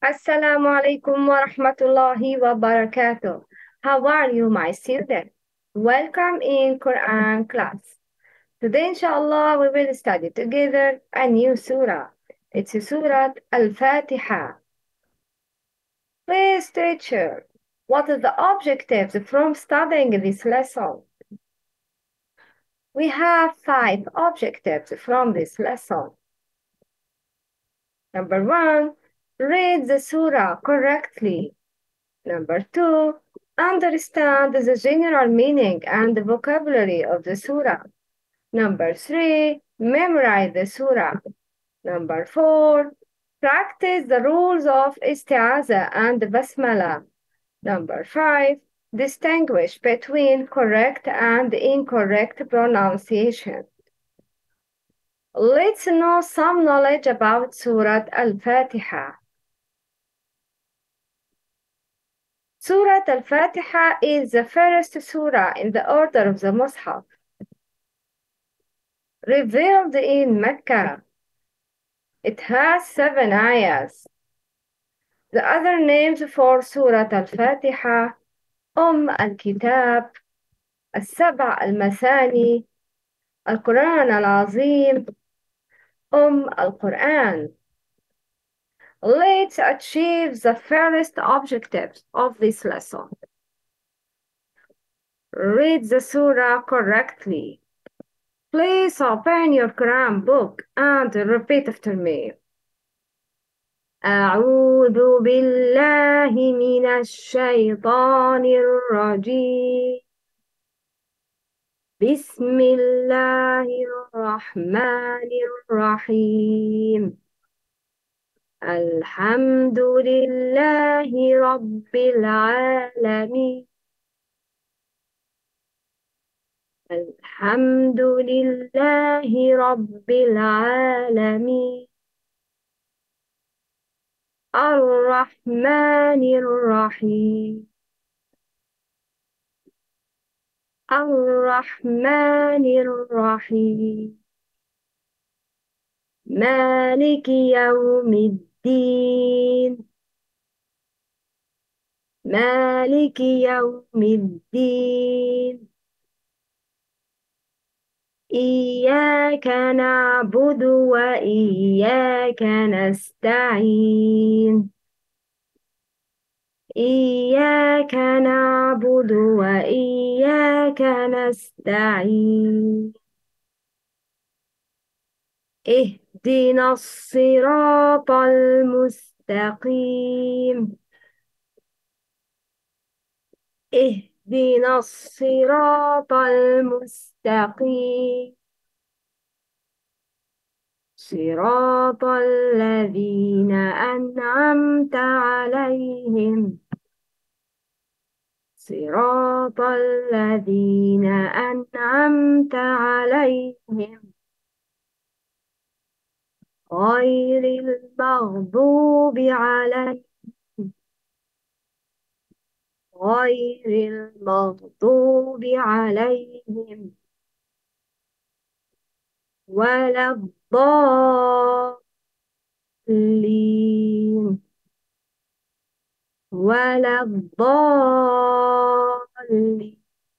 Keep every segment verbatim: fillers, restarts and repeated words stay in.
Assalamu alaikum wa rahmatullahi wa barakatuh. How are you, my student? Welcome in Quran class. Today, inshallah, we will study together a new surah. It's Surah Al-Fatiha. Please, teacher, what are the objectives from studying this lesson? We have five objectives from this lesson. Number one, read the surah correctly. Number two, understand the general meaning and the vocabulary of the surah. Number three, memorize the surah. Number four, practice the rules of isti'aza and basmala. Number five, distinguish between correct and incorrect pronunciation. Let's know some knowledge about Surah Al-Fatiha. Surah Al-Fatiha is the first surah in the order of the Mus'haf, revealed in Mecca. It has seven ayahs. The other names for Surah Al-Fatiha: Umm al-Kitab, السبع المثاني, Al-Quran al-Azim, Umm al-Quran. Let's achieve the first objectives of this lesson. Read the surah correctly. Please open your Quran book and repeat after me. أعوذ بالله من الشيطان الرجيم. بسم الله الرحمن الرحيم. الحمد لله رب العالمين. الحمد لله رب العالمين. الرحمن الرحيم. الرحمن الرحيم. مالك يوم الدين. مالك يوم الدين. إياك نعبد وإياك نستعين. إياك نعبد وإياك نستعين. اهدنا الصراط المستقيم. اهدنا الصراط المستقيم. صراط الذين أنعمت عليهم. صراط الذين أنعمت عليهم غير المغضوب عليهم غير المغضوب عليهم ولا الضالين ولا الضالين.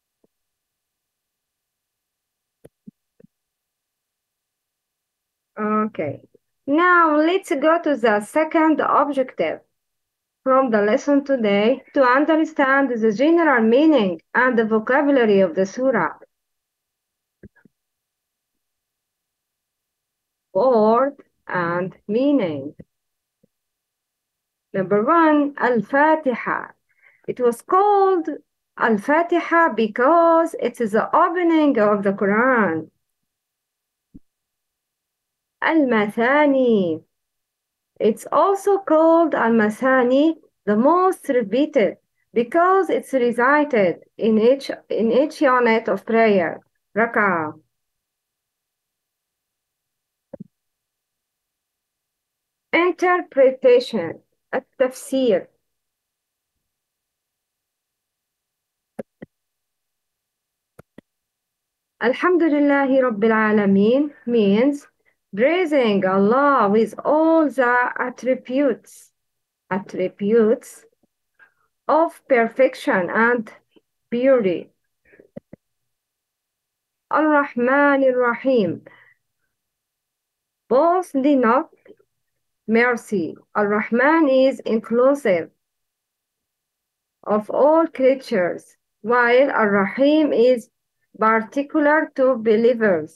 Okay, now let's go to the second objective from the lesson today to understand the general meaning and the vocabulary of the surah. Word and meaning. Number one, Al-Fatiha. It was called Al-Fatiha because it is the opening of the Quran. Al-Mathani. It's also called Al-Mathani, the most repeated, because it's recited in each, in each unit of prayer, Rak'ah. Interpretation, التفسير. Alhamdulillahi Rabbil Alameen means praising Allah with all the attributes attributes of perfection and beauty. Ar-Rahman Ar-Rahim, both denote mercy. Ar-Rahman is inclusive of all creatures, while Ar-Rahim is particular to believers.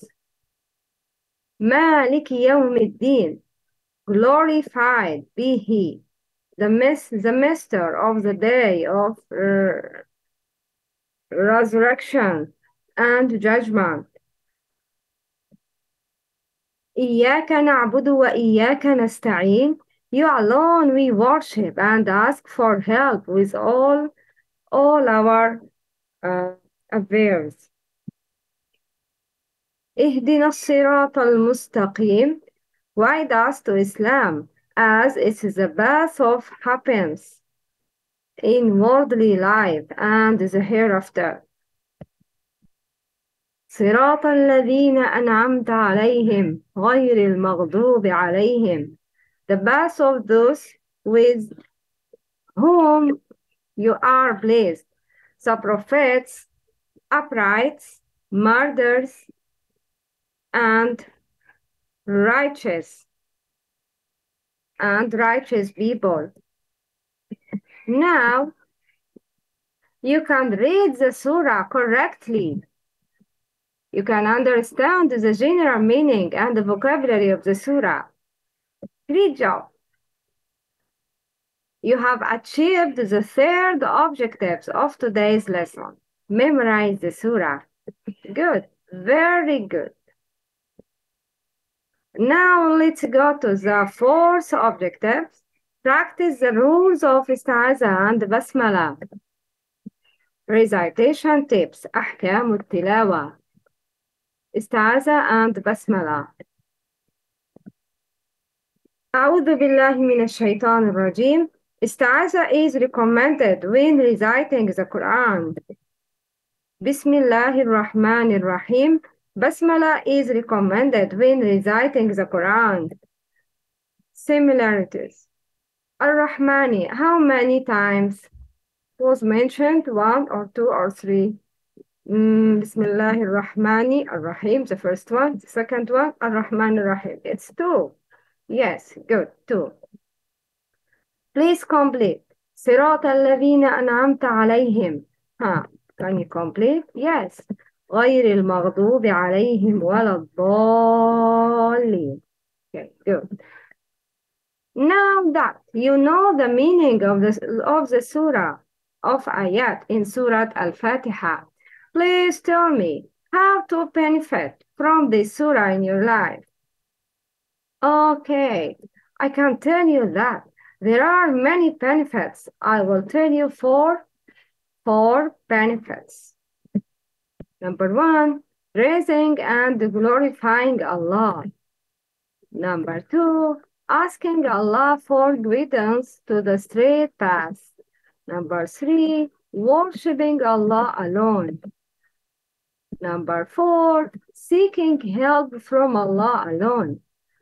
Malik Yawm al-Din, glorified be He, the, mis- the Master of the day of uh, resurrection and judgment. إياك نعبد وإياك نستعين. You alone we worship and ask for help with all, all our uh, affairs. اهدنا الصراط المستقيم. Guide us to Islam as it is the path of happiness in worldly life and the hereafter. صراط الذين أنعمت عليهم غير المغضوب عليهم. The path of those with whom you are blessed, the prophets, uprights, martyrs, and righteous and righteous people. Now you can read the surah correctly. You can understand the general meaning and the vocabulary of the surah. Great job. You have achieved the third objectives of today's lesson. Memorize the surah. Good. Very good. Now let's go to the fourth objective. Practice the rules of Isti'aza and Basmala. Recitation tips. أحكام التلاوة. Isti'aza and Basmala. أعوذ بالله من الشيطان الرجيم. Isti'aza is recommended when reciting the Quran. Bismillahir Rahmanir Rahim. Basmala is recommended when reciting the Quran. Similarities. Ar-Rahmani, how many times was mentioned? One or two or three? Mm, Bismillahir Rahmani Ar-Rahim, the first one. The second one, Ar-Rahman Ar-Rahim. It's two. Yes, good, two. Please complete. صراط الذين أنعمت عليهم. Huh. Can you complete? Yes. غير المغضوب عليهم ولا الضالين. Okay, good. Now that you know the meaning of the, of the surah of ayat in Surah Al-Fatiha, please tell me how to benefit from this surah in your life. Okay, I can tell you that there are many benefits. I will tell you four, four benefits. Number one, praising and glorifying Allah. Number two, asking Allah for guidance to the straight path. Number three, worshiping Allah alone. Number four, seeking help from Allah alone.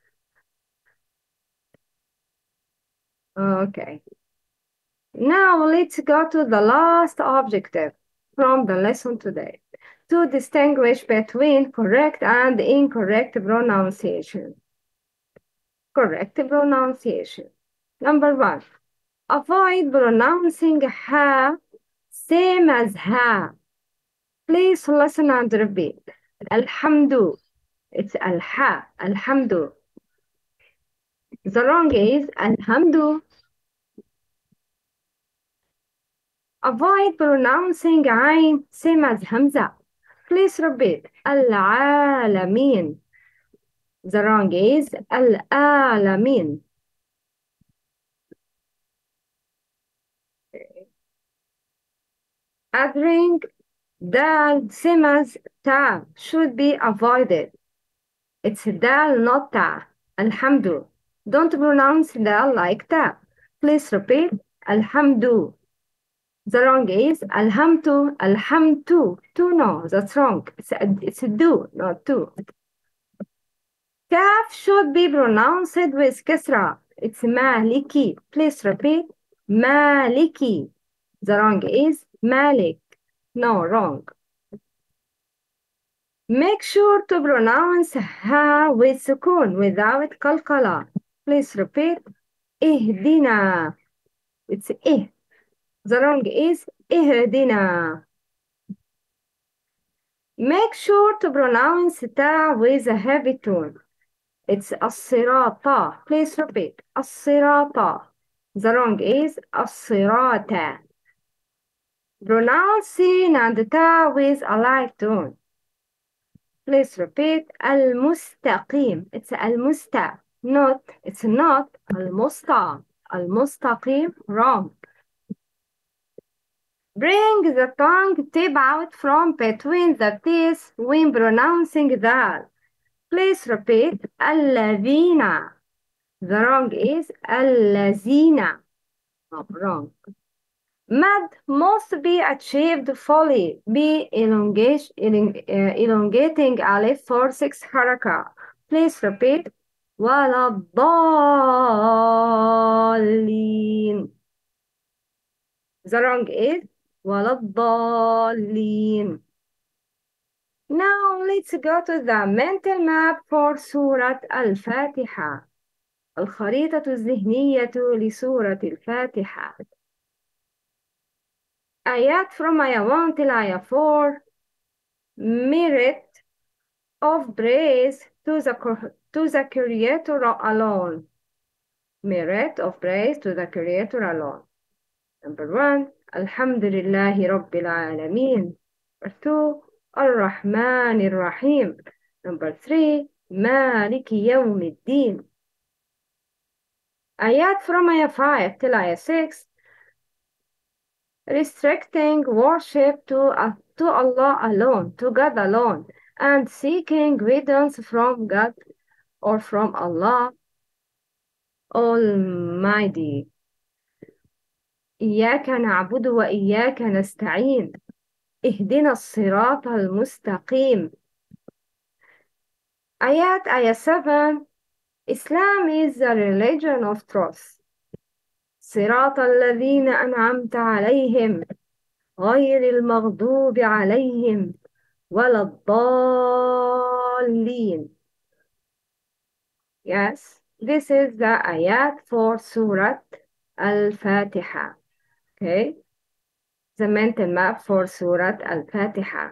Okay. Now let's go to the last objective from the lesson today. To distinguish between correct and incorrect pronunciation. Correct pronunciation. Number one, avoid pronouncing ha same as ha. Please listen and repeat. Alhamdu. It's al-ha. Alhamdu. The wrong is alhamdu. Avoid pronouncing ayn same as hamza. Please repeat. Al-alamin. The wrong is al-alamin. Adding dal same as ta should be avoided. It's dal, not ta. Alhamdu. Don't pronounce dal like ta. Please repeat. Alhamdu. The wrong is alhamdu, alhamdu. To no, that's wrong. It's a, it's a do, not to. Kaf should be pronounced with kasra. It's Maliki. Please repeat. Maliki. The wrong is Malik. No, wrong. Make sure to pronounce ha with sukun without qalqala. Please repeat. Ihdina. It's ih. The wrong is ihdina. Make sure to pronounce ta with a heavy tone. It's الصراط. Please repeat. الصراط. The wrong is الصراط. Pronounce sin and ta with a light tone. Please repeat. المستقيم. It's المست. Not. It's not. المست. المستقيم. Wrong. Bring the tongue tip out from between the teeth when pronouncing that. Please repeat. الذين. The wrong is الذين. Oh, wrong. Mad must be achieved fully. Be elongation, elong, uh, elongating alif for six haraka. Please repeat. ولا الضالين. The wrong is ولا الضالين. Now let's go to the mental map for سورة الفاتحة. الخريطة الذهنية لسورة الفاتحة. آيات from آية one till آية four. Merit of praise to the, to the Creator alone. Merit of praise to the Creator alone. Number one, Alhamdulillahi Rabbil Alameen. Number two, Ar-Rahman Ar-Rahim. Number three, Maliki Yawm Al-Din. Ayat from Ayah five till Ayah six, restricting worship to, uh, to Allah alone, to God alone, and seeking guidance from God or from Allah Almighty. إياك نعبد وإياك نستعين. اهدنا الصراط المستقيم. Ayat Ayah seven, Islam is the religion of truth. صراط الذين أنعمت عليهم غير المغضوب عليهم ولا الضالين. Yes, this is the ayat for Surah Al-Fatiha. Okay, the mental map for Surah Al-Fatiha.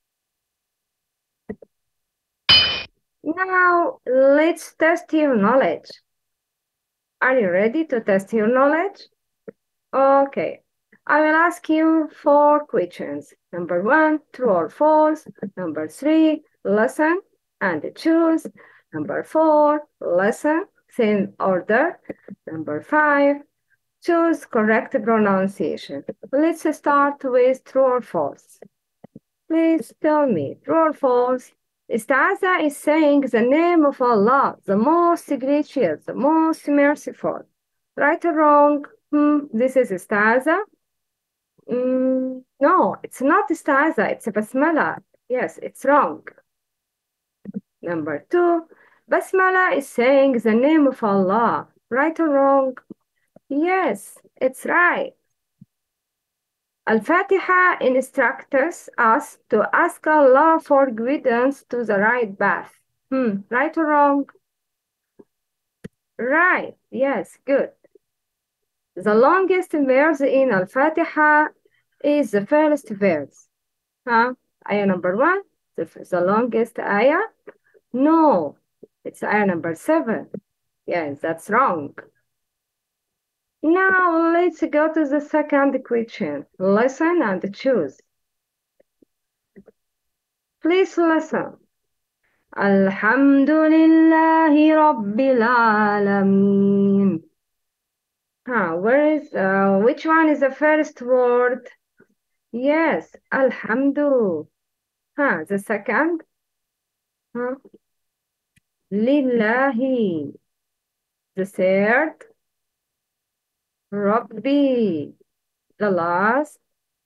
Now, let's test your knowledge. Are you ready to test your knowledge? Okay, I will ask you four questions. Number one, true or false. Number three, listen and choose. Number four, listen, in order. Number five, choose correct pronunciation. Let's start with true or false. Please tell me, true or false? Isti'aza is saying the name of Allah, the most gracious, the most merciful. Right or wrong? Hmm, this is isti'aza. Mm, no, it's not isti'aza, it's a basmala. Yes, it's wrong. Number two, basmala is saying the name of Allah. Right or wrong? Yes, it's right. Al-Fatiha instructs us to ask Allah for guidance to the right path. Hmm, right or wrong? Right, yes, good. The longest verse in Al-Fatiha is the first verse. Huh? Ayah number one, the, the longest ayah? No, it's ayah number seven. Yes, that's wrong. Now let's go to the second question. Listen and choose. Please listen. Alhamdulillahi Rabbil Alameen. Huh, where is, uh, which one is the first word? Yes, Alhamdu. Huh, the second? Huh? Lillahi. The third? Rabbi. The last?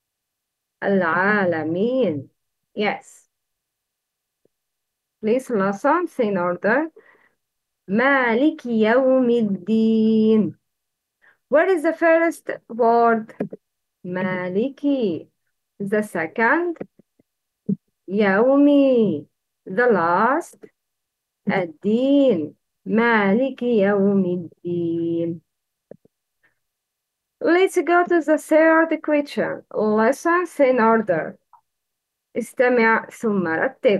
Al-Alameen. Yes. Please listen in order. مالك يوم الدين. What is the first word? مالكي. The second, يومي. The last, الدين. مالك يوم الدين. Let's go to the third question. Lessons in order. استمع ثم رتب.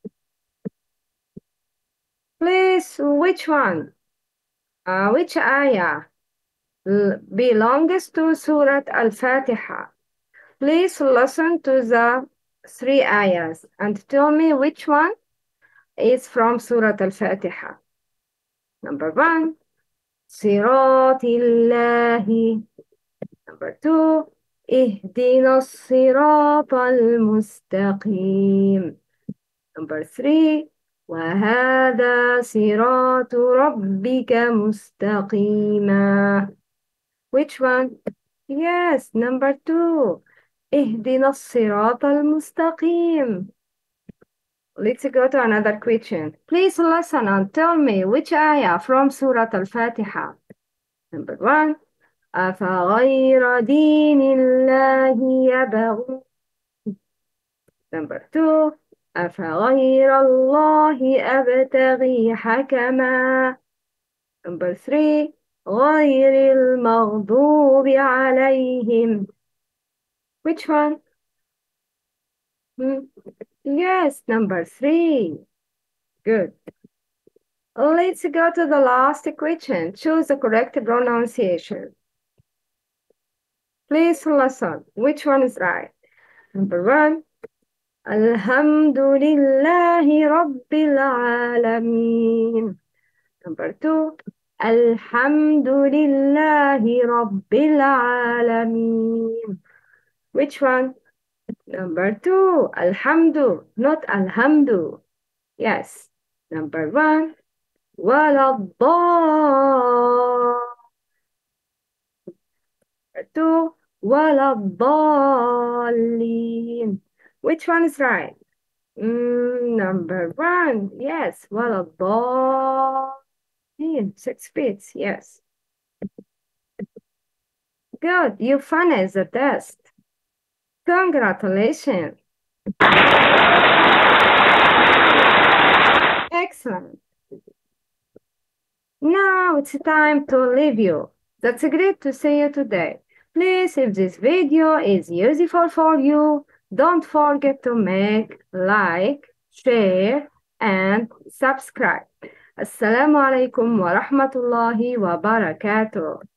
Please, which one? Uh, which ayah l- belongs to Surah Al-Fatiha? Please listen to the three ayahs and tell me which one is from Surah Al-Fatiha. Number one, صراط الله. Number two, اهدنا الصراط المستقيم. Number three, وهذا صراط ربك مستقيما. Which one? Yes, number two. اهدنا الصراط المستقيم. Let's go to another question. Please listen and tell me which ayah from Surah Al-Fatiha. Number one. أفغير دين الله يبغون. Number two. أفغير الله أبتغي حكما. Number three. غير المغضوب عليهم. Which one? Hmm? Yes, number three. Good. Let's go to the last question. Choose the correct pronunciation. Please listen. Which one is right? Number one. الحمد لله رب العالمين. Number two. الحمد لله رب العالمين. Which one? Number two. Alhamdu, not alhamdu. Yes. Number one. ولا الضال. Number two. ولا الضالين. Which one is right? Mm, number one. Yes. ولا الضالين. Six beats. Yes. Good. You finished the test. Congratulations. Excellent. Now it's time to leave you. That's great to see you today. Please, if this video is useful for you, don't forget to make like, share, and subscribe. Assalamu alaikum wa rahmatullahi wa barakatuh.